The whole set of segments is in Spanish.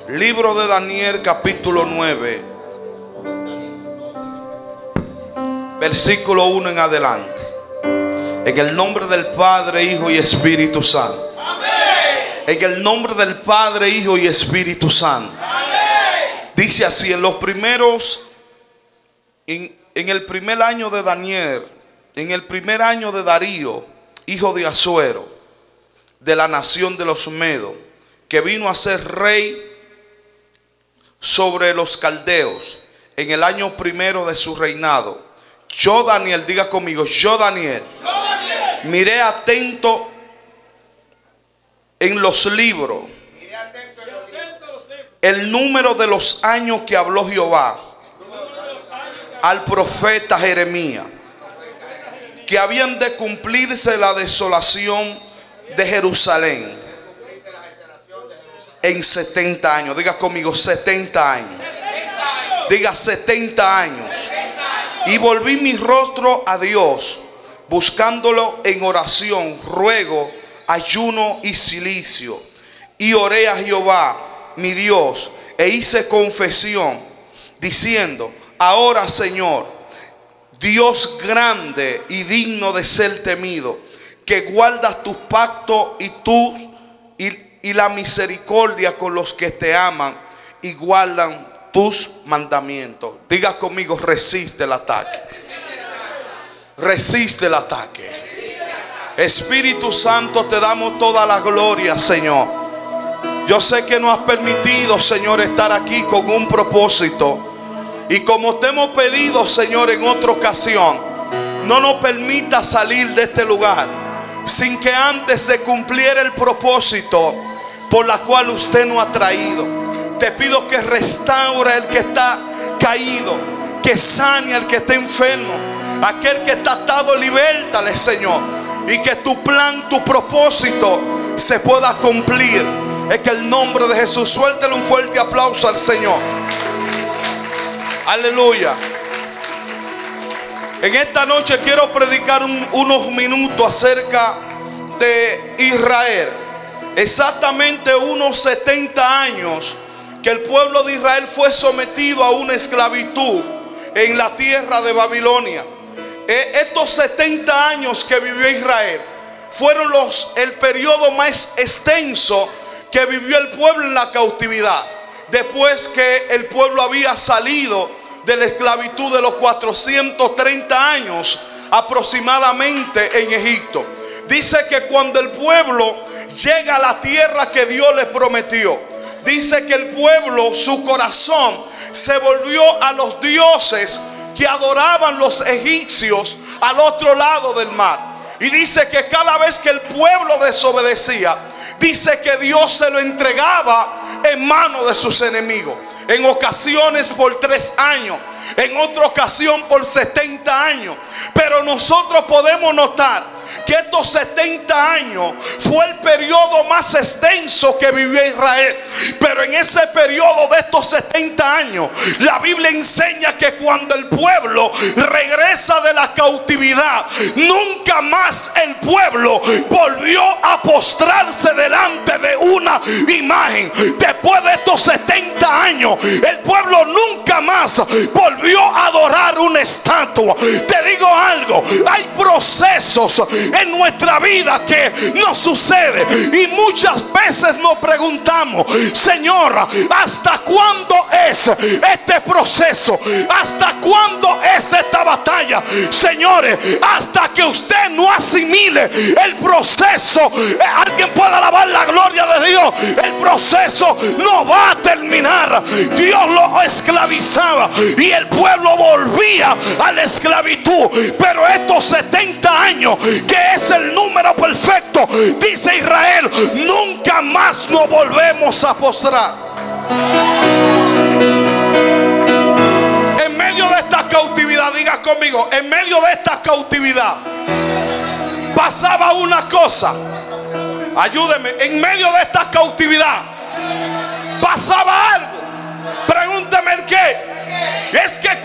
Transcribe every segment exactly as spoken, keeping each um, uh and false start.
Libro de Daniel, capítulo nueve, versículo uno en adelante. En el nombre del Padre, Hijo y Espíritu Santo. En el nombre del Padre, Hijo y Espíritu Santo. Dice así: en los primeros, en, en el primer año de Daniel, en el primer año de Darío, hijo de Asuero, de la nación de los Medos, que vino a ser rey sobre los caldeos, en el año primero de su reinado, yo Daniel, diga conmigo, yo Daniel, yo Daniel, miré atento en los libros el número de los años que habló Jehová al profeta Jeremías, que habían de cumplirse la desolación de Jerusalén en setenta años. Diga conmigo, setenta años. Diga setenta años. Y volví mi rostro a Dios, buscándolo en oración, ruego, ayuno y cilicio. Y oré a Jehová mi Dios, e hice confesión, diciendo: ahora, Señor, Dios grande y digno de ser temido, que guardas tus pactos y tus y, y la misericordia con los que te aman y guardan tus mandamientos. Diga conmigo, resiste el ataque. Resiste el ataque. Espíritu Santo, te damos toda la gloria, Señor. Yo sé que nos has permitido, Señor, estar aquí con un propósito. Y como te hemos pedido, Señor, en otra ocasión, no nos permita salir de este lugar sin que antes se cumpliera el propósito por la cual usted nos ha traído. Te pido que restaure el que está caído, que sane al que está enfermo, aquel que está atado, libértale, Señor, y que tu plan, tu propósito se pueda cumplir. Es que el nombre de Jesús, suéltele un fuerte aplauso al Señor. Aleluya. En esta noche quiero predicar un, unos minutos acerca de Israel. Exactamente unos setenta años que el pueblo de Israel fue sometido a una esclavitud en la tierra de Babilonia. Eh, estos setenta años que vivió Israel fueron los, el periodo más extenso que vivió el pueblo en la cautividad, después que el pueblo había salido de la esclavitud de los cuatrocientos treinta años aproximadamente en Egipto. Dice que cuando el pueblo llega a la tierra que Dios les prometió, dice que el pueblo, su corazón se volvió a los dioses que adoraban los egipcios al otro lado del mar. Y dice que cada vez que el pueblo desobedecía, dice que Dios se lo entregaba en manos de sus enemigos. En ocasiones por tres años, en otra ocasión por setenta años. Pero nosotros podemos notar que estos setenta años fue el periodo más extenso que vivió Israel. Pero en ese periodo de estos setenta años, la Biblia enseña que cuando el pueblo regresa de la cautividad, nunca más el pueblo volvió a postrarse delante de una imagen. Después de estos setenta años, el pueblo nunca más volvió a adorar una estatua. Te digo algo, hay procesos en nuestra vida que nos sucede y muchas veces nos preguntamos: Señor, ¿hasta cuándo es este proceso? ¿Hasta cuándo es esta batalla? Señores, hasta que usted no asimile el proceso, alguien puede alabar la gloria de Dios, el proceso no va a terminar. Dios lo esclavizaba y el pueblo volvía a la esclavitud, pero estos setenta años, que es el número perfecto, dice Israel, nunca más nos volvemos a postrar. En medio de esta cautividad, diga conmigo, en medio de esta cautividad pasaba una cosa. Ayúdeme, en medio de esta cautividad pasaba algo. Pregúntame el qué. Es que cuando el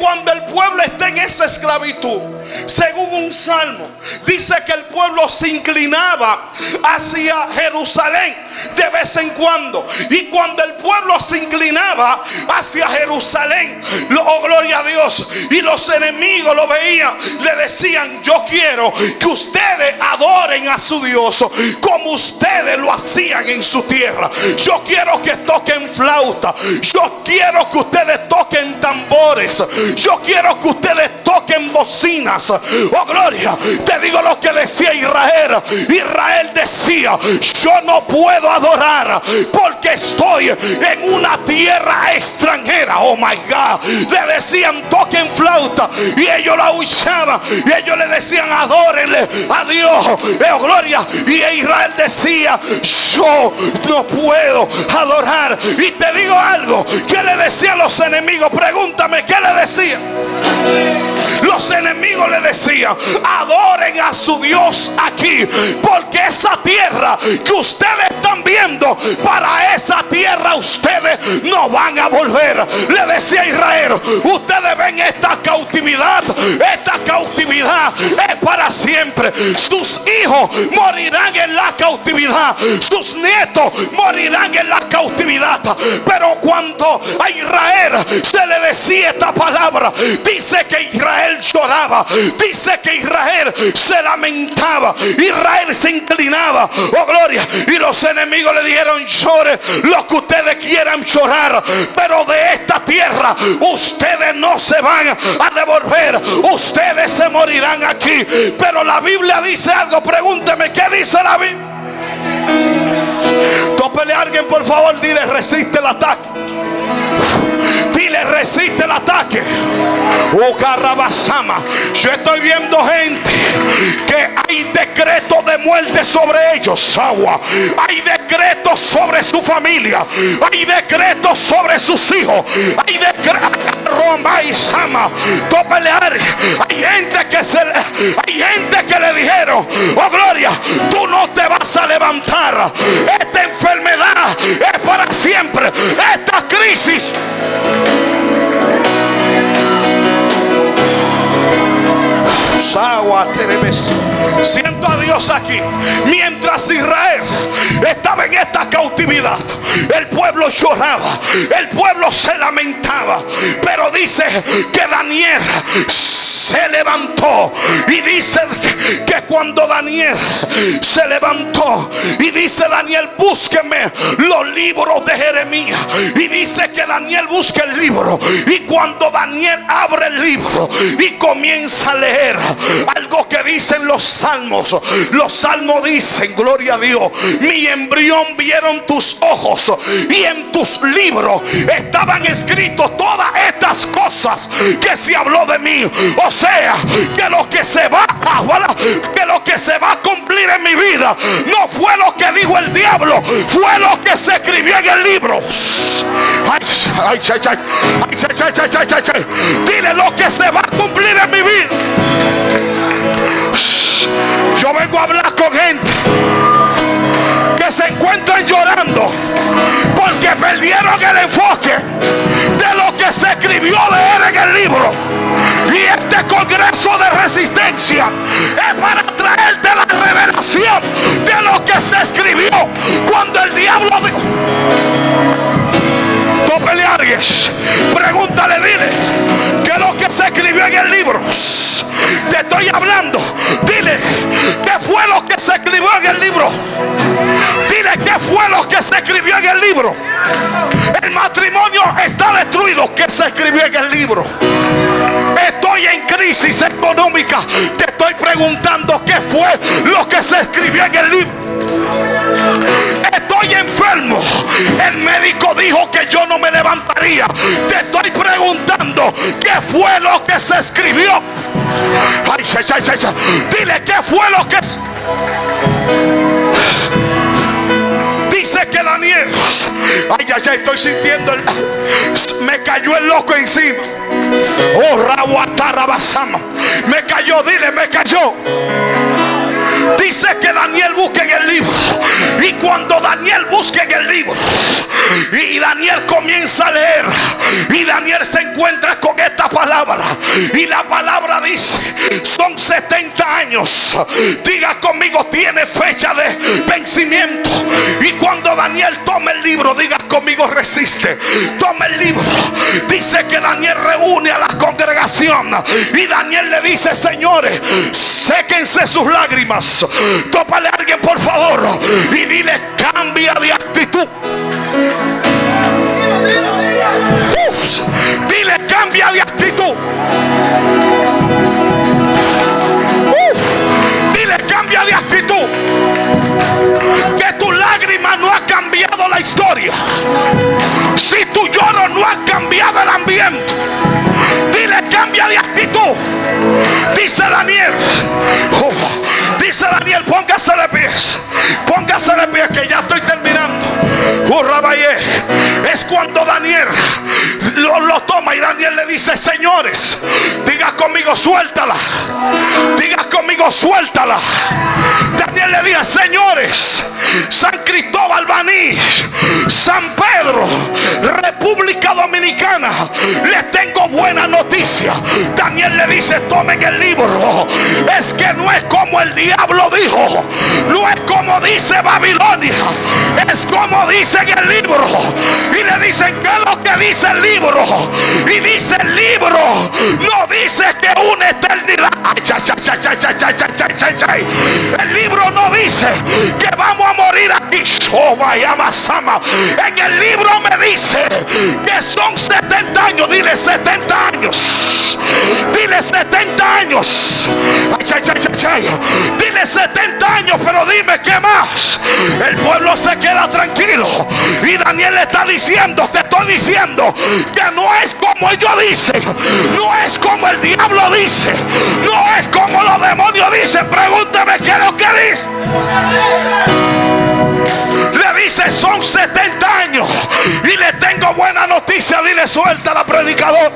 pueblo está en esa esclavitud, según un salmo, dice que el pueblo se inclinaba hacia Jerusalén de vez en cuando. Y cuando el pueblo se inclinaba hacia Jerusalén, oh gloria a Dios, y los enemigos lo veían, le decían: yo quiero que ustedes adoren a su Dios como ustedes lo hacían en su tierra. Yo quiero que toquen flauta, yo quiero que ustedes toquen tambores, yo quiero que ustedes toquen bocinas. Oh gloria, te digo lo que decía Israel. Israel decía: yo no puedo adorar porque estoy en una tierra extranjera. Oh my God. Le decían: toquen flauta, y ellos la usaban, y ellos le decían: adórenle a Dios. Oh gloria. Y Israel decía: yo no puedo adorar. Y te digo algo, ¿qué le decían los enemigos? Pregúntame, ¿qué le decían? Los enemigos le decían: adoren a su Dios aquí, porque esa tierra que ustedes están viendo, para esa tierra ustedes no van a volver. Le decía a Israel: ustedes ven esta cautividad, esta cautividad es para siempre. Sus hijos morirán en la cautividad, sus nietos morirán en la cautividad. Pero cuando a Israel se le decía esta palabra, dice que Israel lloraba, dice que Israel se lamentaba, Israel se inclinaba. Oh gloria. Y los enemigos le dijeron: llore lo que ustedes quieran llorar, pero de esta tierra ustedes no se van a devolver, ustedes se morirán aquí. Pero la Biblia dice algo. Pregúnteme, ¿qué dice la Biblia? Tópele a alguien, por favor, dile: resiste el ataque. Dile: resiste el ataque. Oh, Carabasama. Yo estoy viendo gente que hay decretos de muerte sobre ellos. Agua. Hay decretos sobre su familia. Hay decretos sobre sus hijos. Hay decretos. Roma y Sama. Tópele a alguien. Hay gente que se hay gente que le dijeron: oh gloria, tú no te vas a levantar. Esta enfermedad es para siempre. Esta crisis. Siento a Dios aquí. Mientras Israel estaba en esta cautividad, el pueblo lloraba, el pueblo se lamentaba. Pero dice que Daniel se levantó, y dice que cuando Daniel se levantó, y dice Daniel: búsqueme los libros de Jeremías. Y dice que Daniel busca el libro, y cuando Daniel abre el libro y comienza a leer algo que dicen los salmos, los salmos dicen: gloria a Dios, mi embrión vieron tus ojos, y en tus libros estaban escritos todas estas cosas que se habló de mí. O sea, que lo que se va a, que lo que se va a cumplir en mi vida no fue lo que dijo el diablo, fue lo que se escribió en el libro. Ay, ay, ay, ay, ay, ay, ay, ay, ay, ay. Dile: lo que se va a cumplir en mi vida. Yo vengo a hablar con gente que se encuentran llorando porque perdieron el enfoque de lo que se escribió de él en el libro. Y este congreso de resistencia es para traerte la revelación de lo que se escribió cuando el diablo dijo. Tópele a alguien, pregúntale, dile: ¿qué es lo que se escribió en el libro? Te estoy hablando. Dile: ¿qué fue lo que se escribió en el libro? Dile: ¿qué fue lo que se escribió en el libro? El matrimonio está destruido. ¿Qué se escribió en el libro? Estoy en crisis económica. Te estoy preguntando: ¿qué fue lo que se escribió en el libro? Estoy enfermo. El médico dijo que yo no me levantaría. Te estoy preguntando: ¿qué fue lo que se escribió? Ay, ay, ay, ay, ay. Dile: ¿qué fue lo que dice que Daniel? Ay, ay, ay, estoy sintiendo el... me cayó el loco encima. Oh, Rabuatarabasama. Me cayó, dile: me cayó. Dile Dice que Daniel busque en el libro. Y cuando Daniel busque en el libro, y Daniel comienza a leer, y Daniel se encuentra con esta palabra, y la palabra dice: son setenta años. Diga conmigo, tiene fecha de vencimiento. Y cuando Daniel toma el libro, diga conmigo, resiste. Toma el libro. Dice que Daniel reúne a la congregación, y Daniel le dice: señores, séquense sus lágrimas. Tópale a alguien, por favor, y dile: cambia de actitud. Uf, dile: cambia de actitud. Uf, dile: cambia de actitud. Que tu lágrima no ha cambiado la historia. Si tu lloro no ha cambiado el ambiente, dile: cambia de actitud. Dice Daniel, oh, dice Daniel, póngase de pies. Póngase de pies, que ya estoy terminando. Oh, Rabayé. Es cuando Daniel lo, lo toma, y Daniel le dice: señores, diga conmigo, suéltala. Diga conmigo, suéltala. Daniel le dice: señores, San Cristóbal Baní, San Pedro, República Dominicana, les tengo buena noticia. Daniel le dice: tomen el libro. Es que no es como el diablo dijo, no es como dice Babilonia, es como dice en el libro. Y le dicen: ¿qué es lo que dice el libro? Y dice el libro, no dice que una eternidad. El libro no dice que vamos a morir aquí. En el libro me dice que son setenta años. Dile: setenta años. Dile: setenta años. Dile: setenta años. Pero dime, ¿qué más? El pueblo se queda tranquilo, y Daniel le está diciendo: te estoy diciendo que no es como ellos dicen, no es como el diablo dice, no es como los demonios dicen. Pregúntame qué es lo que dice. Le dice: son setenta años, y le tengo buena noticia. Dile: suelta la, predicador.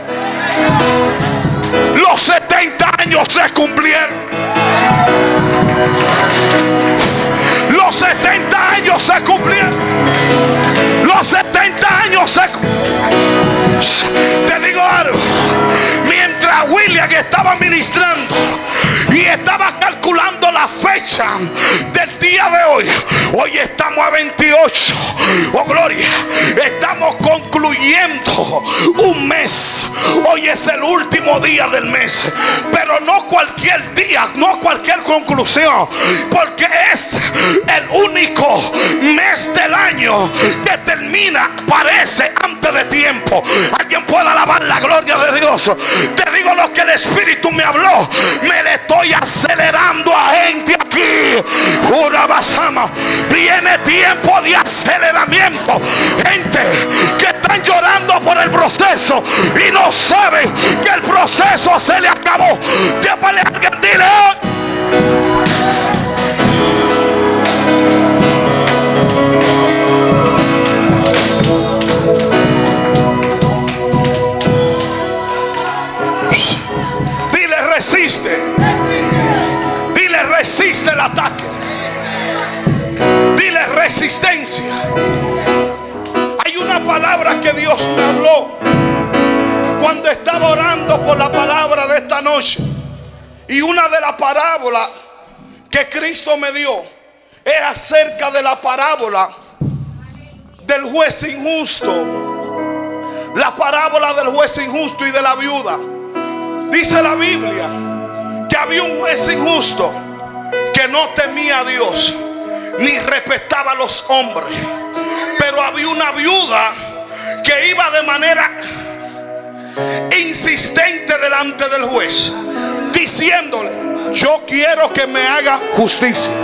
Los setenta años se cumplieron. Los setenta años se cumplieron. Los setenta años se cumplieron. Te digo algo. Mientras William estaba ministrando y estaba calculando la fecha del día de hoy, hoy estamos a veintiocho. Oh, gloria. Estamos concluyendo un mes. Hoy es el último día del mes. Pero no cualquier día, no cualquier conclusión, porque es el único mes del año que termina, parece, antes de tiempo. Alguien puede alabar la gloria de Dios. Te digo lo que el Espíritu me habló. Me le estoy acelerando a gente aquí. Urabasama. Viene tiempo de aceleramiento. Gente que están llorando por el proceso y no saben que el proceso se le acabó. Llámale a alguien, dile: dile: resiste. Dile: resiste el ataque. Dile: resistencia. Hay una palabra que Dios me habló cuando estaba orando por la palabra de esta noche. Y una de las parábolas que Cristo me dio es acerca de la parábola del juez injusto. La parábola del juez injusto y de la viuda. Dice la Biblia que había un juez injusto que no temía a Dios ni respetaba a los hombres. Pero había una viuda que iba de manera insistente delante del juez, diciéndole: yo quiero que me haga justicia.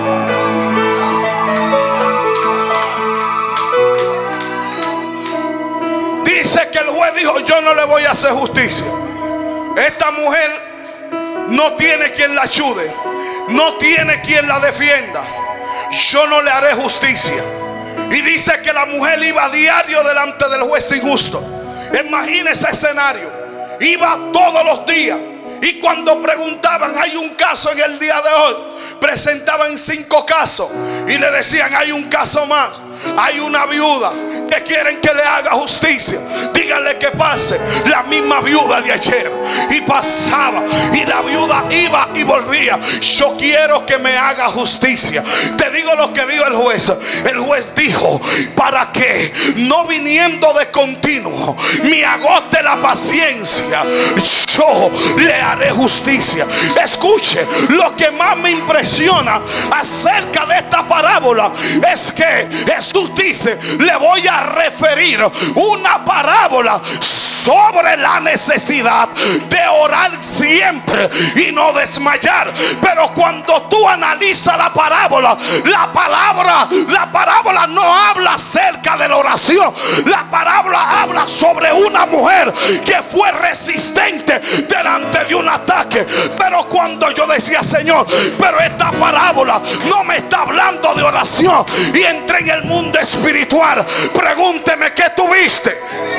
Dice que el juez dijo: yo no le voy a hacer justicia. Esta mujer no tiene quien la ayude, no tiene quien la defienda. Yo no le haré justicia. Y dice que la mujer iba a diario delante del juez injusto. Imagina ese escenario. Iba todos los días Y cuando preguntaban, hay un caso en el día de hoy, presentaban cinco casos y le decían, hay un caso más. Hay una viuda que quieren que le haga justicia. Díganle que pase. La misma viuda de ayer. Y pasaba. Y la viuda iba y volvía. Yo quiero que me haga justicia. Te digo lo que dijo el juez. El juez dijo, para que no viniendo de continuo me agote la paciencia, yo le haré justicia. Escuche, lo que más me impresiona acerca de esta parábola es que Jesús dice, le voy a referir una parábola sobre la necesidad de orar siempre y no desmayar. Pero cuando tú analizas la parábola, la palabra, la parábola no habla acerca de la oración. La parábola habla sobre una mujer que fue resistente delante de un ataque. Pero cuando yo decía, Señor, pero esta parábola no me está hablando de oración, y entré en el mundo espiritual, pregúnteme qué tuviste.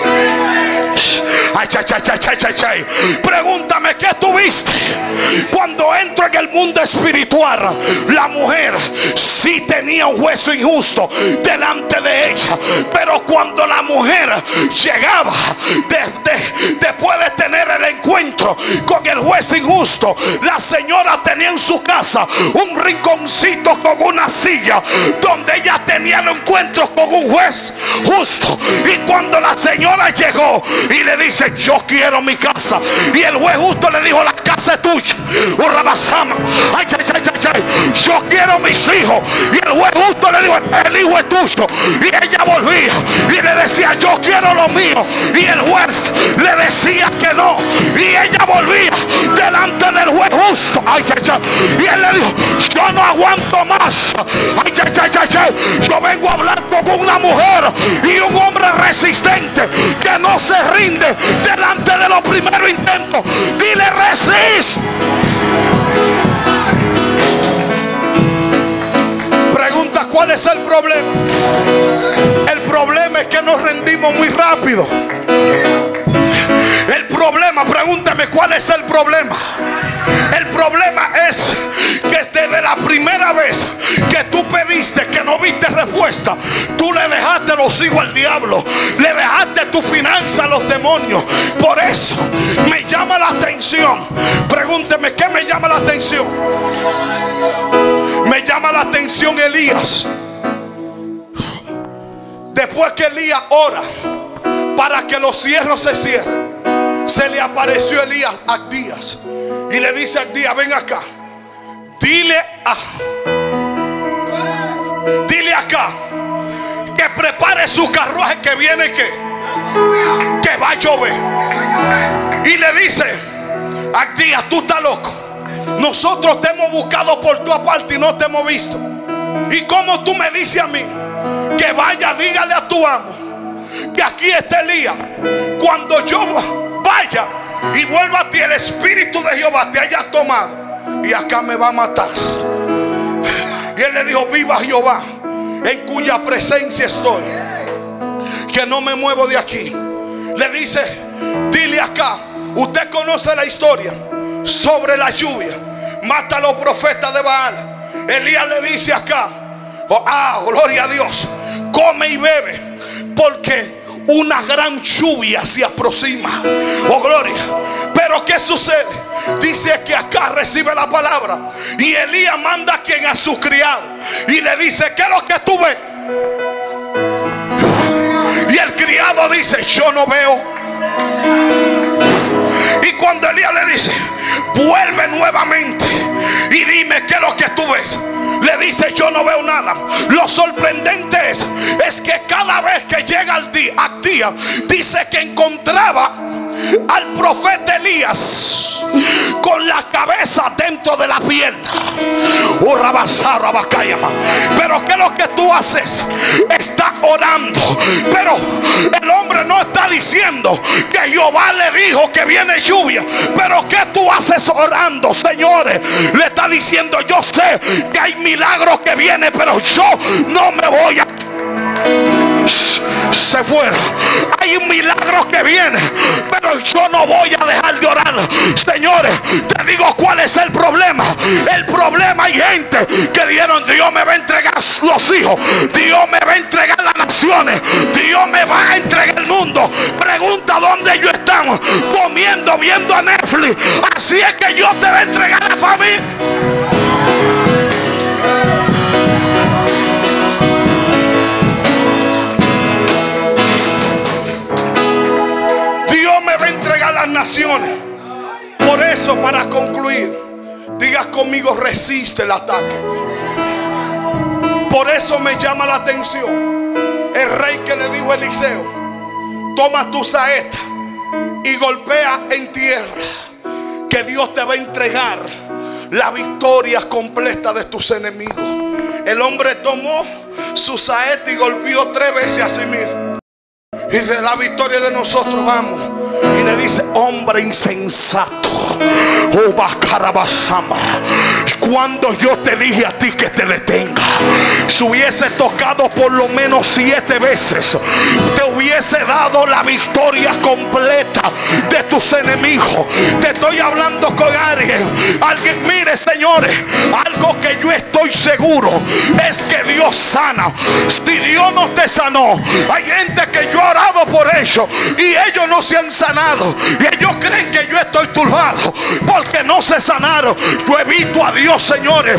Ay, ay, ay, ay, ay, ay. Pregúntame qué tuviste. Cuando entro en el mundo espiritual, la mujer sí tenía un juicio injusto delante de ella. Pero cuando la mujer llegaba de, de, después de tener el encuentro con el juez injusto, la señora tenía en su casa un rinconcito con una silla donde ella tenía el encuentro con un juez justo. Y cuando la señora llegó y le dice, yo quiero mi casa, y el juez justo le dijo, la casa es tuya. Ay, ay, ay, ay, ay. Yo quiero mis hijos, y el juez justo le dijo, el hijo es tuyo. Y ella volvía y le decía, yo quiero lo mío, y el juez le decía que no, y ella volvía delante del juez justo. Ay, ay, ay. Y él le dijo, yo no aguanto más. Ay, ay, ay, ay, ay. Yo vengo a hablar con una mujer y un hombre resistente que no se rinde delante de los primeros intentos. Dile, resist. Pregunta, ¿cuál es el problema? El problema es que nos rendimos muy rápido. El problema, pregúntame, ¿cuál es el problema? El problema es que desde la primera vez que tú pediste, que no viste respuesta, tú le dejaste los hijos al diablo, le dejaste tu finanza a los demonios. Por eso me llama la atención. Pregúnteme, ¿qué me llama la atención? Me llama la atención Elías. Después que Elías ora para que los cierros se cierren, se le apareció Elías a Abdías y le dice a Abdías, ven acá, dile a dile acá que prepare su carruaje, que viene que que va a llover. Y le dice, Abdías, tú estás loco, nosotros te hemos buscado por tu parte y no te hemos visto. Y como tú me dices a mí que vaya, dígale a tu amo que aquí está Elías. Cuando yo vaya y vuelva a ti, el espíritu de Jehová te haya tomado y acá me va a matar. Y él le dijo, viva Jehová, en cuya presencia estoy, que no me muevo de aquí. Le dice, dile acá, usted conoce la historia sobre la lluvia, mata a los profetas de Baal. Elías le dice acá, oh, ah, gloria a Dios, come y bebe, porque una gran lluvia se aproxima. Oh, gloria. Pero ¿qué sucede? Dice que acá recibe la palabra y Elías manda a quien, a su criado, y le dice, ¿qué es lo que tú ves? Y el criado dice, yo no veo. Y cuando Elías le dice, vuelve nuevamente y dime qué es lo que tú ves, le dice, yo no veo nada. Lo sorprendente es, es que cada vez que llega al día, al día, dice que encontraba al profeta Elías con la cabeza dentro de la pierna. Pero ¿qué es lo que tú haces? Está orando. Pero el hombre no está diciendo que Jehová le dijo que viene lluvia. Pero ¿qué tú haces orando, señores? Le está diciendo, yo sé que hay milagros que vienen, pero yo no me voy a se fuera. Hay un milagro que viene, pero yo no voy a dejar de orar. Señores, te digo cuál es el problema. El problema, hay gente que dijeron: Dios me va a entregar los hijos, Dios me va a entregar las naciones, Dios me va a entregar el mundo. Pregunta dónde ellos están, comiendo, viendo a Netflix. Así es que Dios te va a entregar a la familia. Dios me va a entregar las naciones. Por eso, para concluir, digas conmigo: resiste el ataque. Por eso me llama la atención el rey que le dijo a Eliseo: toma tu saeta y golpea en tierra, que Dios te va a entregar la victoria completa de tus enemigos. El hombre tomó su saeta y golpeó tres veces así, mira. Y de la victoria de nosotros vamos. Y le dice: hombre insensato, oh Bacarabasama, cuando yo te dije a ti que te detenga, si hubiese tocado por lo menos siete veces, te hubiese dado la victoria completa de tus enemigos. Te estoy hablando con alguien. Alguien, mire, señores, algo que yo estoy seguro es que Dios sana. Si Dios no te sanó, hay gente que yo he orado por ellos y ellos no se han sanado. Y ellos creen que yo estoy turbado porque no se sanaron. Yo he visto a Dios, señores,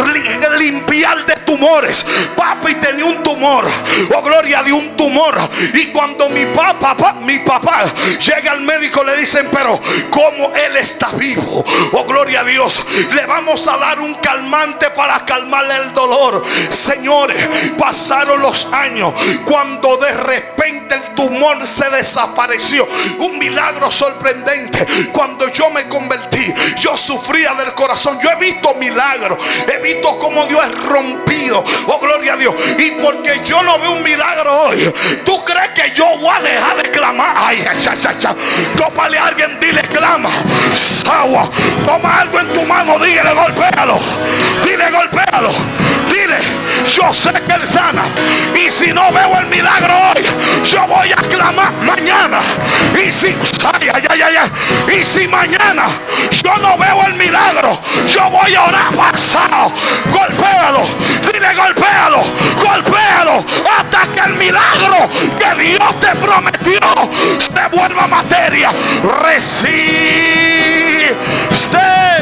limpiar de tumores. Papi tenía un tumor, oh gloria, de un tumor. Y cuando mi papá, papá, mi papá llega al médico, le dicen: pero como él está vivo, oh gloria a Dios, le vamos a dar un calmante para calmarle el dolor. Señores, pasaron los años, cuando de repente el tumor se desapareció. Un milagro sorprendente. Cuando yo me convertí, yo sufría del corazón. Yo he visto milagros, he visto cómo Dios es rompido, oh gloria a Dios. Y porque yo no veo un milagro hoy, ¿tú crees que yo voy a dejar de clamar? Ay, cha, cha, cha. Tópale a alguien, dile: clama. Sagua, toma algo en tu mano, dile: golpéalo, dile: golpéalo, dile: yo sé que él sana. Y si no veo el milagro hoy, yo voy a clamar mañana. Y si, ay, ay, ay, ay, y si mañana yo no veo el milagro, yo voy a orar pasado. Golpéalo, dile: golpéalo, golpéalo, hasta que el milagro que Dios te prometió se vuelva materia. Resiste.